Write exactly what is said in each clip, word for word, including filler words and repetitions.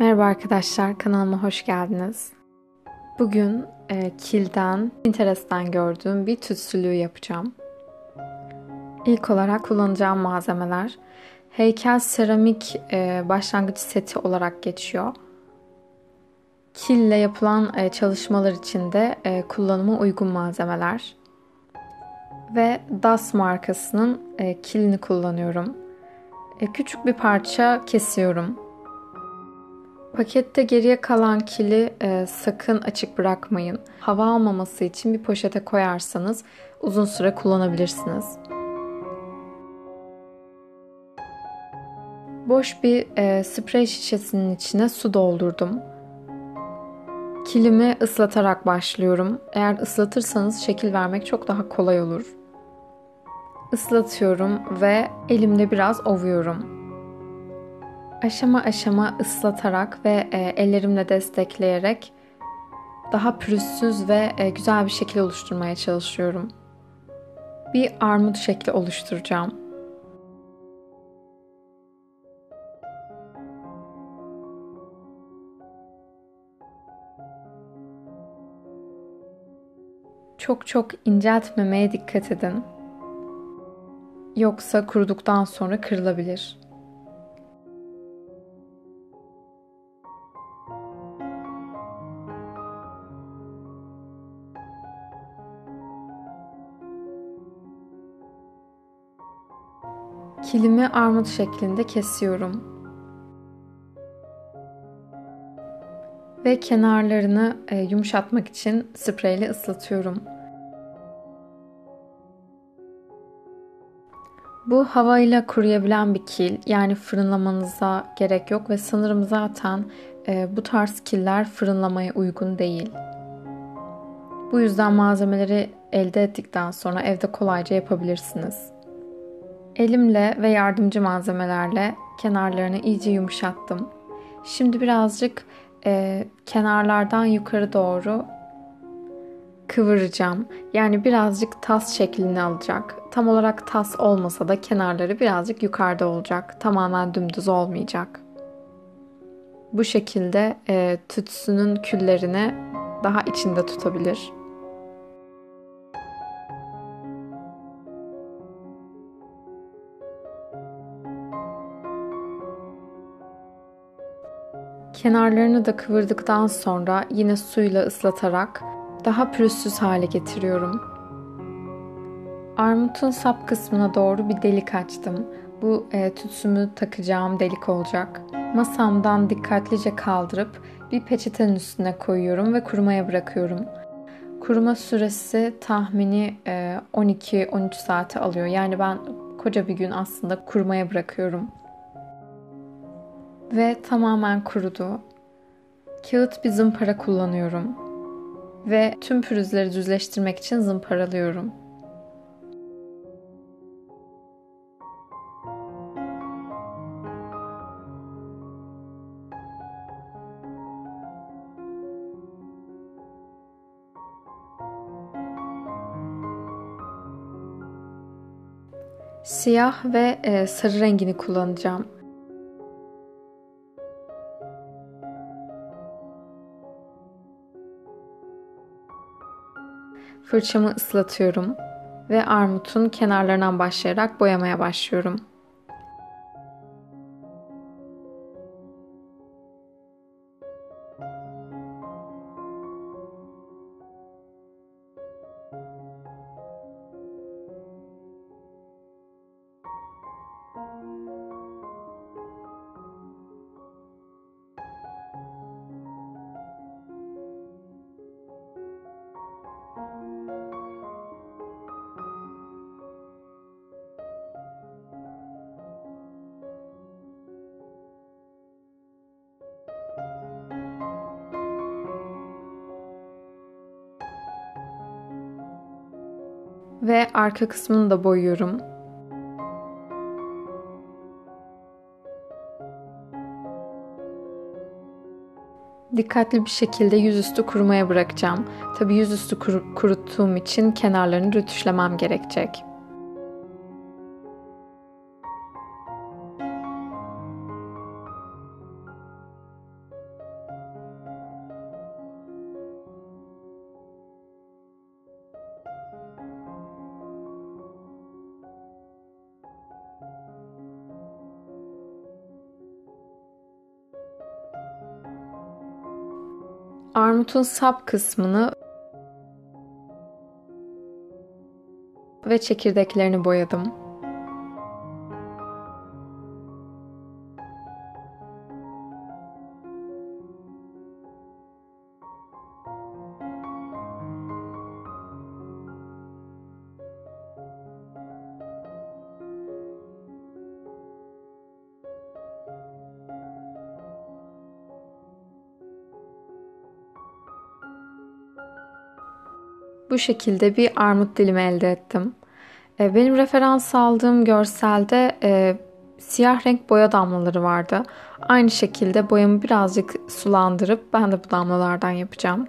Merhaba arkadaşlar, kanalıma hoş geldiniz. Bugün e, Kil'den, Pinterest'ten gördüğüm bir tütsülüğü yapacağım. İlk olarak kullanacağım malzemeler heykel seramik e, başlangıç seti olarak geçiyor. Kil ile yapılan e, çalışmalar için de e, kullanıma uygun malzemeler. Ve Das markasının e, kilini kullanıyorum. E, küçük bir parça kesiyorum. Pakette geriye kalan kili e, sakın açık bırakmayın. Hava almaması için bir poşete koyarsanız uzun süre kullanabilirsiniz. Boş bir e, sprey şişesinin içine su doldurdum. Kilimi ıslatarak başlıyorum. Eğer ıslatırsanız şekil vermek çok daha kolay olur. Islatıyorum ve elimle biraz ovuyorum. Aşama aşama ıslatarak ve e, ellerimle destekleyerek daha pürüzsüz ve e, güzel bir şekil oluşturmaya çalışıyorum. Bir armut şekli oluşturacağım. Çok çok inceltmemeye dikkat edin. Yoksa kuruduktan sonra kırılabilir. Kilimi armut şeklinde kesiyorum. Ve kenarlarını e, yumuşatmak için spreyle ıslatıyorum. Bu havayla kuruyabilen bir kil, yani fırınlamanıza gerek yok ve sanırım zaten e, bu tarz killer fırınlamaya uygun değil. Bu yüzden malzemeleri elde ettikten sonra evde kolayca yapabilirsiniz. Elimle ve yardımcı malzemelerle kenarlarını iyice yumuşattım. Şimdi birazcık e, kenarlardan yukarı doğru kıvıracağım. Yani birazcık tas şeklini alacak. Tam olarak tas olmasa da kenarları birazcık yukarıda olacak. Tamamen dümdüz olmayacak. Bu şekilde e, tütsünün küllerini daha içinde tutabilir. Kenarlarını da kıvırdıktan sonra yine suyla ıslatarak daha pürüzsüz hale getiriyorum. Armutun sap kısmına doğru bir delik açtım. Bu e, tütsümü takacağım delik olacak. Masamdan dikkatlice kaldırıp bir peçetenin üstüne koyuyorum ve kurumaya bırakıyorum. Kuruma süresi tahmini e, on iki on üç saate alıyor. Yani ben koca bir gün aslında kurumaya bırakıyorum. Ve tamamen kurudu. Kağıt bir zımpara kullanıyorum. Ve tüm pürüzleri düzleştirmek için zımparalıyorum. Siyah ve e, sarı rengini kullanacağım. Fırçamı ıslatıyorum ve armutun kenarlarından başlayarak boyamaya başlıyorum. Ve arka kısmını da boyuyorum. Dikkatli bir şekilde yüzüstü kurumaya bırakacağım. Tabii yüzüstü kuru, kuruttuğum için kenarlarını rötuşlamam gerekecek. Armutun sap kısmını ve çekirdeklerini boyadım. Bu şekilde bir armut dilimi elde ettim. Benim referans aldığım görselde e, siyah renk boya damlaları vardı. Aynı şekilde boyamı birazcık sulandırıp ben de bu damlalardan yapacağım.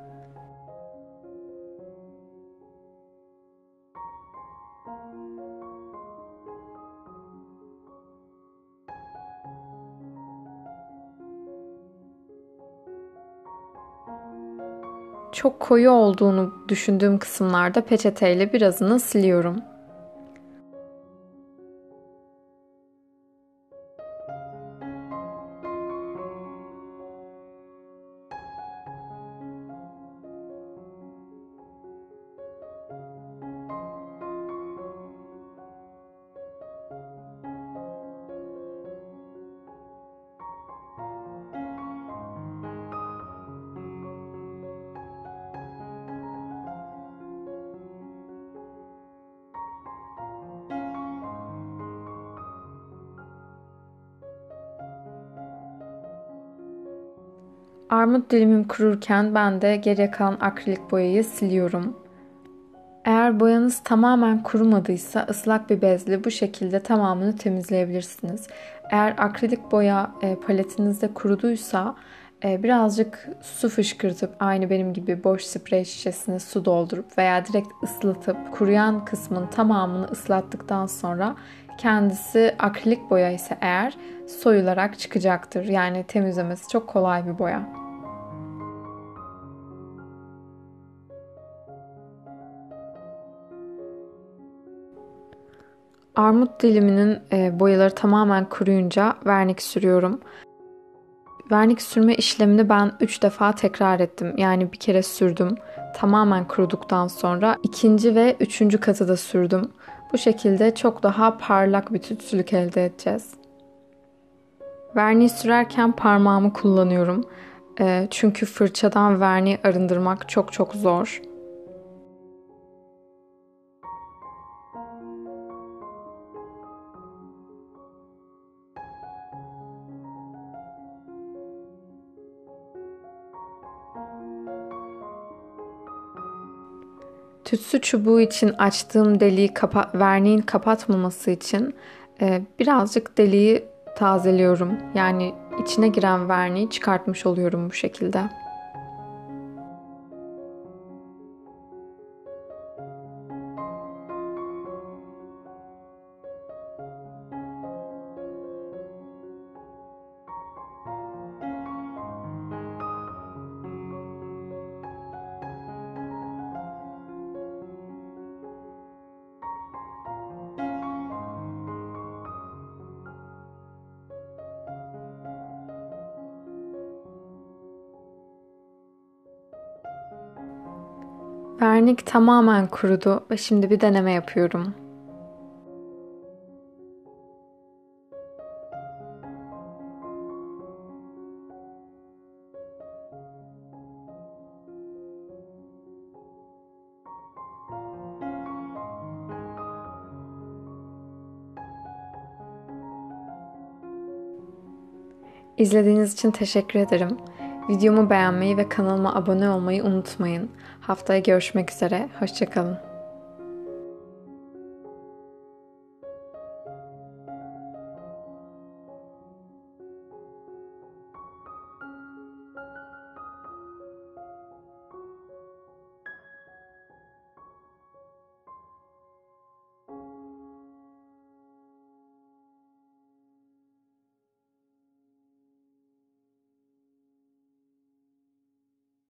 Çok koyu olduğunu düşündüğüm kısımlarda peçeteyle birazını siliyorum. Armut dilimim kururken ben de geriye kalan akrilik boyayı siliyorum. Eğer boyanız tamamen kurumadıysa ıslak bir bezle bu şekilde tamamını temizleyebilirsiniz. Eğer akrilik boya e, paletinizde kuruduysa e, birazcık su fışkırtıp aynı benim gibi boş sprey şişesine su doldurup veya direkt ıslatıp kuruyan kısmın tamamını ıslattıktan sonra kendisi akrilik boya ise eğer soyularak çıkacaktır. Yani temizlemesi çok kolay bir boya. Armut diliminin boyaları tamamen kuruyunca vernik sürüyorum. Vernik sürme işlemini ben üç defa tekrar ettim. Yani bir kere sürdüm. Tamamen kuruduktan sonra ikinci ve üçüncü katı da sürdüm. Bu şekilde çok daha parlak bir tütsülük elde edeceğiz. Verniği sürerken parmağımı kullanıyorum. Çünkü fırçadan verniği arındırmak çok çok zor. Tütsü çubuğu için açtığım deliği kapa verniğin kapatmaması için e, birazcık deliği tazeliyorum. Yani içine giren verniği çıkartmış oluyorum bu şekilde. Vernik tamamen kurudu ve şimdi bir deneme yapıyorum. İzlediğiniz için teşekkür ederim. Videomu beğenmeyi ve kanalıma abone olmayı unutmayın. Haftaya görüşmek üzere. Hoşça kalın.